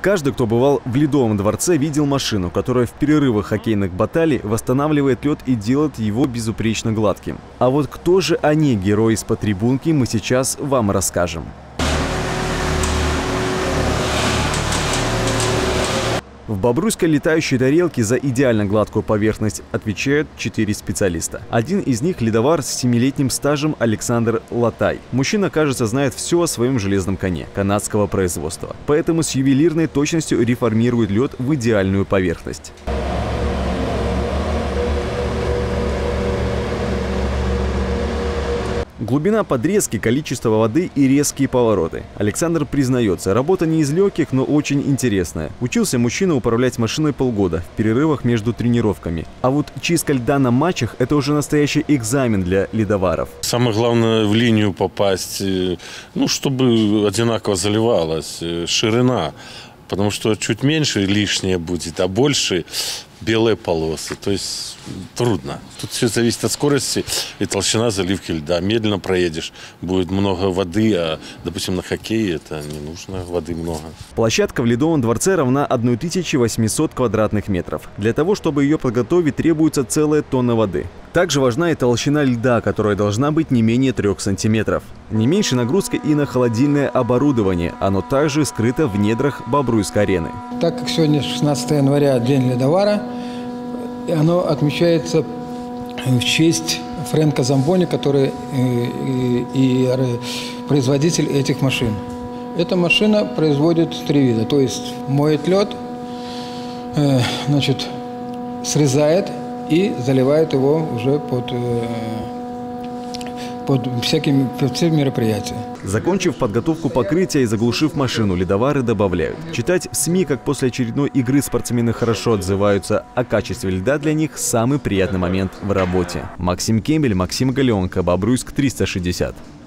Каждый, кто бывал в Ледовом дворце, видел машину, которая в перерывах хоккейных баталий восстанавливает лед и делает его безупречно гладким. А вот кто же они, герои из-под трибунки, мы сейчас вам расскажем. В бобруйской летающей тарелке за идеально гладкую поверхность отвечают 4 специалиста. Один из них – ледовар с 7-летним стажем Александр Латай. Мужчина, кажется, знает все о своем железном коне канадского производства. Поэтому с ювелирной точностью реформирует лед в идеальную поверхность. Глубина подрезки, количество воды и резкие повороты. Александр признается, работа не из легких, но очень интересная. Учился мужчина управлять машиной полгода, в перерывах между тренировками. А вот чистка льда на матчах – это уже настоящий экзамен для ледоваров. Самое главное в линию попасть, чтобы одинаково заливалась ширина. Потому что чуть меньше лишнее будет, а больше белые полосы. То есть трудно. Тут все зависит от скорости и толщина заливки льда. Медленно проедешь, будет много воды, а, допустим, на хоккее это не нужно воды много. Площадка в Ледовом дворце равна 1800 квадратных метров. Для того, чтобы ее подготовить, требуется целая тонна воды. Также важна и толщина льда, которая должна быть не менее 3 сантиметров. Не меньше нагрузка и на холодильное оборудование. Оно также скрыто в недрах Бобруйской арены. Так как сегодня 16 января, День ледовара, оно отмечается в честь Фрэнка Замбони, который и производитель этих машин. Эта машина производит 3 вида. То есть моет лед, срезает и заливает его уже под все мероприятия. Закончив подготовку покрытия и заглушив машину, ледовары добавляют. Читать в СМИ, как после очередной игры спортсмены хорошо отзываются о качестве льда, для них самый приятный момент в работе. Максим Кембель, Максим Галеонко, Бобруйск 360.